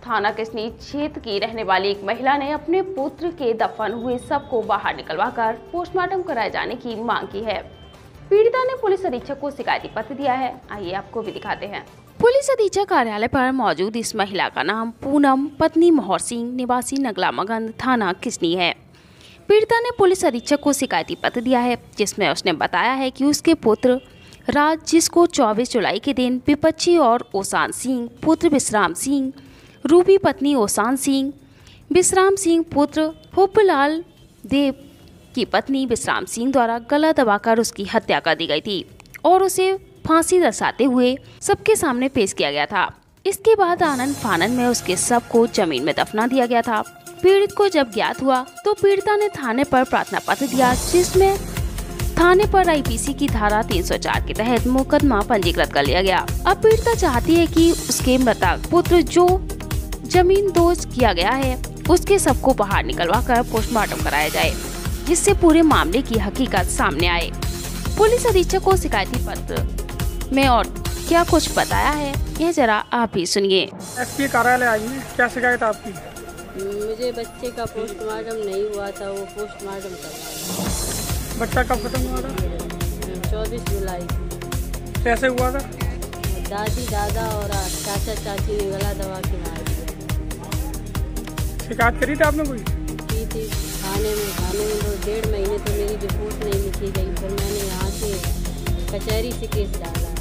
थाना किसनी क्षेत्र की रहने वाली एक महिला ने अपने पुत्र के दफन हुए शव को बाहर निकलवाकर पोस्टमार्टम कराए जाने की मांग की है। पीड़िता ने पुलिस अधीक्षक को शिकायती पत्र दिया है। आइए आपको भी दिखाते हैं। पुलिस अधीक्षक कार्यालय पर मौजूद इस महिला का नाम पूनम पत्नी मोहर सिंह निवासी नगला मगंद थाना किसनी है। पीड़िता ने पुलिस अधीक्षक को शिकायती पत्र दिया है, जिसमें उसने बताया है कि उसके पुत्र राज, जिसको 24 जुलाई के दिन विपक्षी और ओसान सिंह पुत्र विश्राम सिंह, रूबी पत्नी ओसान सिंह, विश्राम सिंह पुत्र हुब्बलाल देव की पत्नी विश्राम सिंह द्वारा गला दबाकर उसकी हत्या कर दी गई थी और उसे फांसी दर्शाते हुए सबके सामने पेश किया गया था। इसके बाद आनंद फानन में उसके शव को जमीन में दफना दिया गया था। पीड़ित को जब ज्ञात हुआ तो पीड़िता ने थाने पर प्रार्थना पत्र दिया, जिसमें थाने पर आईपीसी की धारा 304 के तहत मुकदमा पंजीकृत कर लिया गया। अब पीड़िता चाहती है कि उसके मृतक पुत्र जो जमीन दोज किया गया है उसके शव को बाहर निकलवाकर पोस्टमार्टम कराया जाए, जिससे पूरे मामले की हकीकत सामने आए। पुलिस अधीक्षक को शिकायती पत्र में और क्या कुछ बताया है, यह जरा आप भी सुनिए। एसपी कार्यालय आई है, क्या शिकायत आपकी? मुझे बच्चे का पोस्टमार्टम नहीं हुआ था, वो पोस्टमार्टम करवाया। बच्चा कब खत्म हुआ था? 24 जुलाई। कैसे हुआ था? दादी दादा और चाचा चाची ने गला दबा के मार दिया। शिकायत करी थी आपने कोई? की थी थाने में तो 1.5 महीने तो मेरी रिपोर्ट नहीं लिखी गई, फिर मैंने यहाँ से कचहरी से केस डाला।